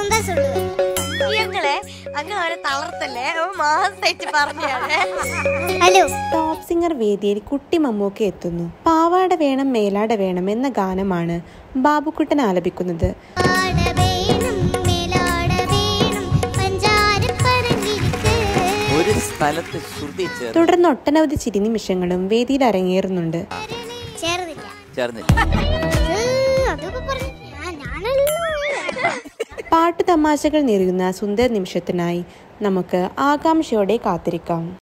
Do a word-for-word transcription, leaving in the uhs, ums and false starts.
Top singer വേദിയിൽ കുട്ടി മമ്മൂക്ക എത്തുന്നു. പാവാട വേണം മേലാട വേണം എന്ന ഗാനമാണ് ബാബുക്കുട്ടൻ ആലപിക്കുന്നത്. തുടർന്ന് ഒട്ടനവധി ചിരി നിമിഷങ്ങളും വേദിയിൽ അരങ്ങേറുന്നുണ്ട്. പാട്ടു തമാശകൾ നിറയുന്ന സുന്ദര നിമിഷത്തിനായി നമുക്ക് ആകാംക്ഷയോടെ കാത്തിരിക്കാം.